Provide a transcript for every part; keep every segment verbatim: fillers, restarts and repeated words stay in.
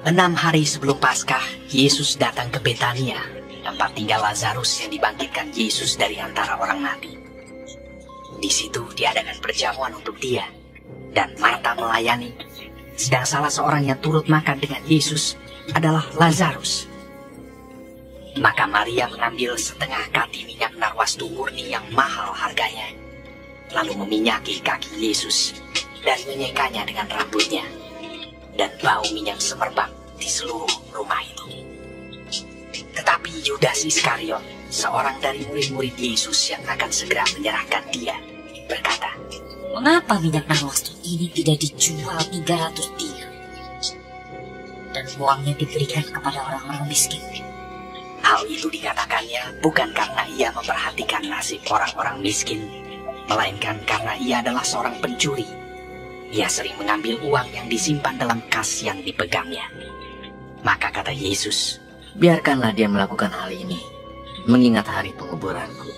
Enam hari sebelum Paskah, Yesus datang ke Betania, tempat tinggal Lazarus yang dibangkitkan Yesus dari antara orang mati. Di situ diadakan perjamuan untuk dia, dan Marta melayani, sedang salah seorang yang turut makan dengan Yesus adalah Lazarus. Maka Maria mengambil setengah kati minyak narwastu murni yang mahal harganya, lalu meminyaki kaki Yesus dan menyekanya dengan rambutnya, dan bau minyak semerbak di seluruh rumah itu. Tetapi Yudas Iskariot, seorang dari murid-murid Yesus yang akan segera menyerahkan dia, berkata, "Mengapa minyak narwastu ini tidak dijual tiga ratus dinar dan uangnya diberikan kepada orang-orang miskin?" Hal itu dikatakannya bukan karena ia memperhatikan nasib orang-orang miskin, melainkan karena ia adalah seorang pencuri. Ia sering mengambil uang yang disimpan dalam kas yang dipegangnya. Maka kata Yesus, "Biarkanlah dia melakukan hal ini, mengingat hari penguburanku.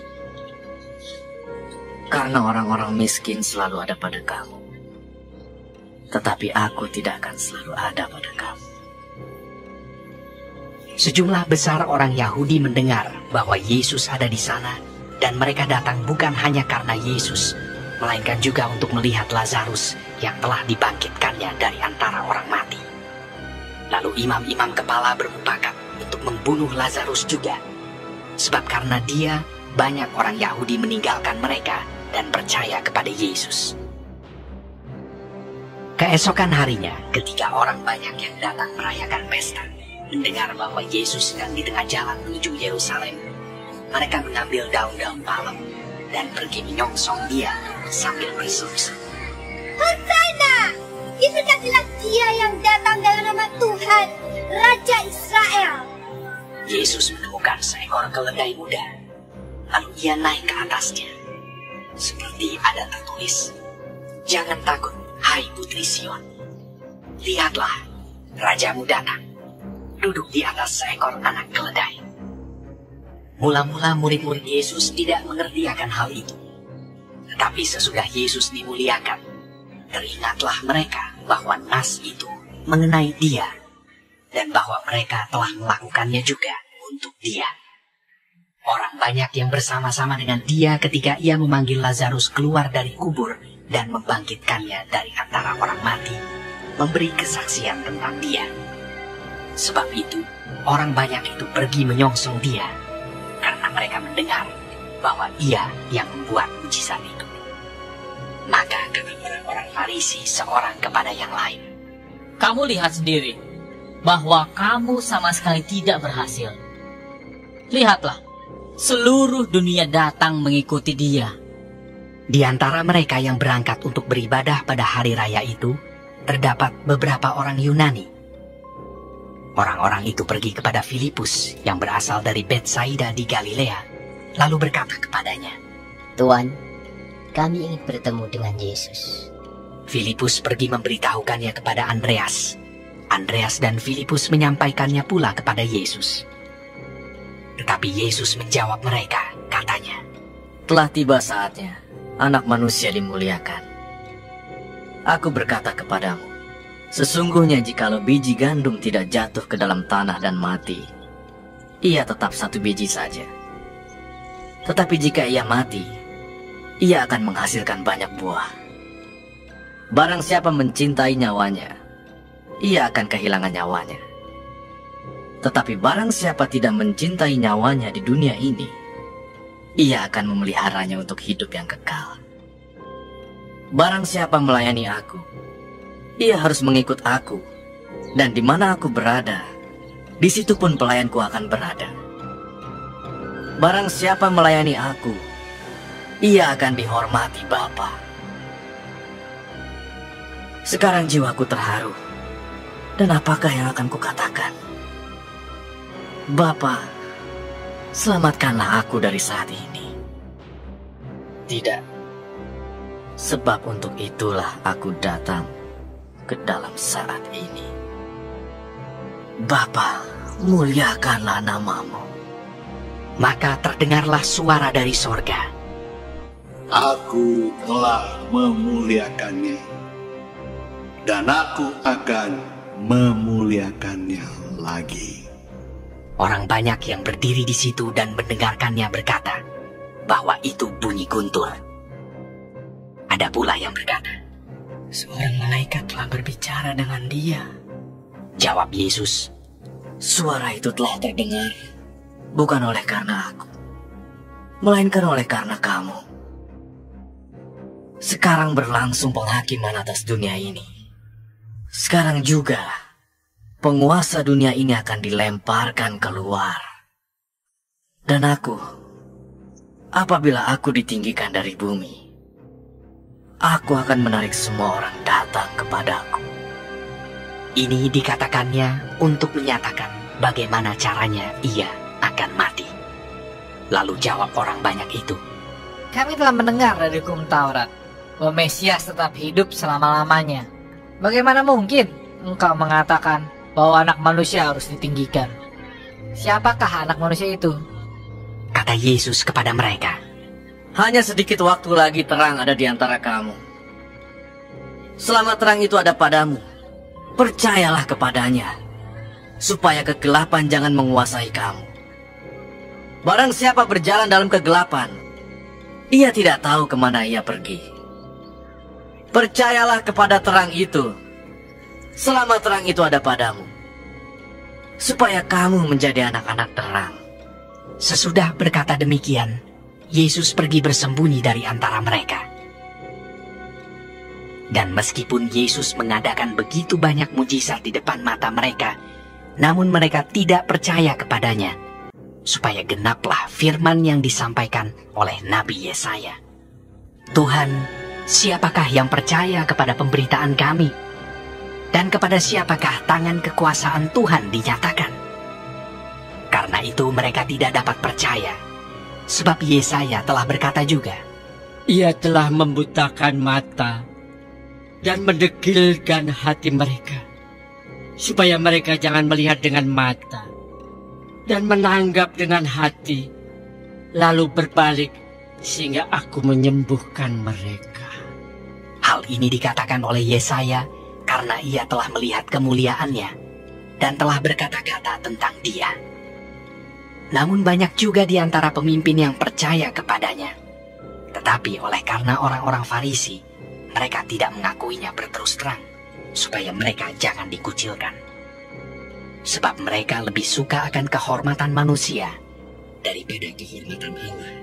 Karena orang-orang miskin selalu ada pada kamu, tetapi aku tidak akan selalu ada pada kamu." Sejumlah besar orang Yahudi mendengar bahwa Yesus ada di sana, dan mereka datang bukan hanya karena Yesus, melainkan juga untuk melihat Lazarus yang telah dibangkitkannya dari antara orang mati. Lalu imam-imam kepala bermufakat untuk membunuh Lazarus juga, sebab karena dia banyak orang Yahudi meninggalkan mereka dan percaya kepada Yesus. Keesokan harinya, ketika orang banyak yang datang merayakan pesta mendengar bahwa Yesus sedang di tengah jalan menuju Yerusalem, mereka mengambil daun-daun palem dan pergi menyongsong dia sambil berseru-seru, "Hosana! Diberkatilah dia yang datang dalam nama Tuhan, Raja Israel." Yesus menemukan seekor keledai muda, lalu ia naik ke atasnya. Seperti ada tertulis, "Jangan takut, hai putri Sion. Lihatlah, rajamu datang, duduk di atas seekor anak keledai." Mula-mula murid-murid Yesus tidak mengerti akan hal itu. Tetapi sesudah Yesus dimuliakan, teringatlah mereka bahwa nas itu mengenai dia, dan bahwa mereka telah melakukannya juga untuk dia. Orang banyak yang bersama-sama dengan dia ketika ia memanggil Lazarus keluar dari kubur dan membangkitkannya dari antara orang mati, memberi kesaksian tentang dia. Sebab itu, orang banyak itu pergi menyongsong dia, karena mereka mendengar bahwa ia yang membuat mujizat itu. Maka kata orang-orang Farisi seorang kepada yang lain, "Kamu lihat sendiri bahwa kamu sama sekali tidak berhasil. Lihatlah, seluruh dunia datang mengikuti dia." Di antara mereka yang berangkat untuk beribadah pada hari raya itu, terdapat beberapa orang Yunani. Orang-orang itu pergi kepada Filipus yang berasal dari Betsaida di Galilea, lalu berkata kepadanya, "Tuan, kami ingin bertemu dengan Yesus." Filipus pergi memberitahukannya kepada Andreas. Andreas dan Filipus menyampaikannya pula kepada Yesus. Tetapi Yesus menjawab mereka, katanya, "Telah tiba saatnya Anak Manusia dimuliakan. Aku berkata kepadamu, sesungguhnya jikalau biji gandum tidak jatuh ke dalam tanah dan mati, ia tetap satu biji saja. Tetapi jika ia mati, ia akan menghasilkan banyak buah. Barang siapa mencintai nyawanya, ia akan kehilangan nyawanya. Tetapi barang siapa tidak mencintai nyawanya di dunia ini, ia akan memeliharanya untuk hidup yang kekal. Barang siapa melayani aku, ia harus mengikut aku, dan di mana aku berada, di situ pun pelayanku akan berada. Barang siapa melayani aku, ia akan dihormati Bapa." Sekarang jiwaku terharu, dan apakah yang akan kukatakan? Bapa, selamatkanlah aku dari saat ini. Tidak, sebab untuk itulah aku datang ke dalam saat ini. Bapa, muliakanlah namamu. Maka terdengarlah suara dari sorga, "Aku telah memuliakannya, dan aku akan memuliakannya lagi. Orang banyak yang berdiri di situ dan mendengarkannya berkata bahwa itu bunyi guntur. Ada pula yang berkata, "Seorang malaikat telah berbicara dengan dia." Jawab Yesus, Suara itu telah terdengar bukan oleh karena aku, melainkan oleh karena kamu. Sekarang berlangsung penghakiman atas dunia ini. Sekarang juga penguasa dunia ini akan dilemparkan keluar. Dan aku, apabila aku ditinggikan dari bumi, aku akan menarik semua orang datang kepadaku. Ini dikatakannya untuk menyatakan bagaimana caranya ia akan mati. Lalu jawab orang banyak itu, Kami telah mendengar dari hukum Taurat bahwa Mesias tetap hidup selama-lamanya. Bagaimana mungkin engkau mengatakan bahwa anak manusia harus ditinggikan? Siapakah anak manusia itu? Kata Yesus kepada mereka, Hanya sedikit waktu lagi terang ada di antara kamu. Selama terang itu ada padamu, percayalah kepadanya, supaya kegelapan jangan menguasai kamu. Barang siapa berjalan dalam kegelapan, ia tidak tahu kemana ia pergi. Percayalah kepada terang itu, selama terang itu ada padamu, supaya kamu menjadi anak-anak terang. Sesudah berkata demikian, Yesus pergi bersembunyi dari antara mereka. Dan meskipun Yesus mengadakan begitu banyak mujizat di depan mata mereka, namun mereka tidak percaya kepadanya, supaya genaplah firman yang disampaikan oleh Nabi Yesaya. Tuhan, siapakah yang percaya kepada pemberitaan kami? Dan kepada siapakah tangan kekuasaan Tuhan dinyatakan? Karena itu mereka tidak dapat percaya, sebab Yesaya telah berkata juga, Ia telah membutakan mata dan mendegilkan hati mereka, supaya mereka jangan melihat dengan mata dan menanggap dengan hati, lalu berbalik sehingga aku menyembuhkan mereka. Hal ini dikatakan oleh Yesaya karena ia telah melihat kemuliaannya dan telah berkata-kata tentang dia. Namun banyak juga di antara pemimpin yang percaya kepadanya. Tetapi oleh karena orang-orang Farisi, mereka tidak mengakuinya berterus terang, supaya mereka jangan dikucilkan. Sebab mereka lebih suka akan kehormatan manusia daripada kehormatan Allah.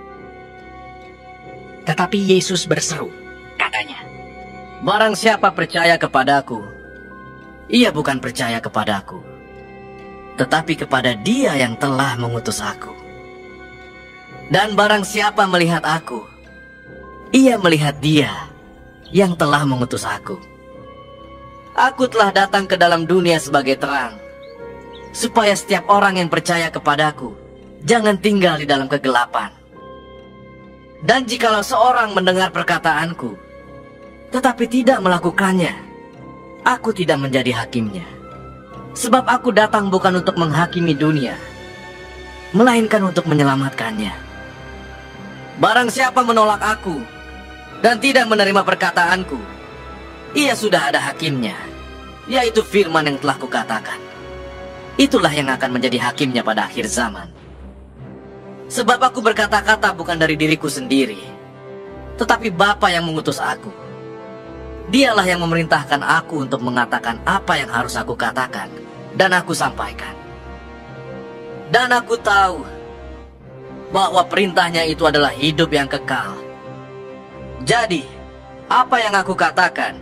Tetapi Yesus berseru, katanya, Barang siapa percaya kepadaku, ia bukan percaya kepadaku, tetapi kepada Dia yang telah mengutus aku. Dan barang siapa melihat aku, ia melihat Dia yang telah mengutus aku. Aku telah datang ke dalam dunia sebagai terang, supaya setiap orang yang percaya kepadaku jangan tinggal di dalam kegelapan. Dan jikalau seorang mendengar perkataanku, tetapi tidak melakukannya, aku tidak menjadi hakimnya. Sebab aku datang bukan untuk menghakimi dunia, melainkan untuk menyelamatkannya. Barang siapa menolak aku dan tidak menerima perkataanku, ia sudah ada hakimnya, yaitu firman yang telah kukatakan. Itulah yang akan menjadi hakimnya pada akhir zaman. Sebab aku berkata-kata bukan dari diriku sendiri, tetapi Bapa yang mengutus aku. Dialah yang memerintahkan aku untuk mengatakan apa yang harus aku katakan dan aku sampaikan. Dan aku tahu bahwa perintahnya itu adalah hidup yang kekal. Jadi, apa yang aku katakan,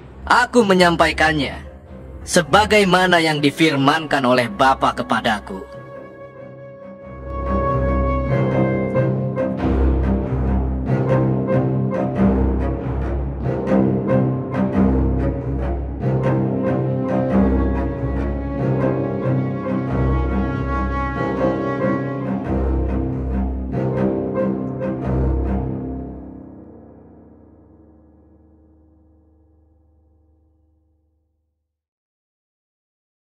aku menyampaikannya sebagaimana yang difirmankan oleh Bapa kepadaku.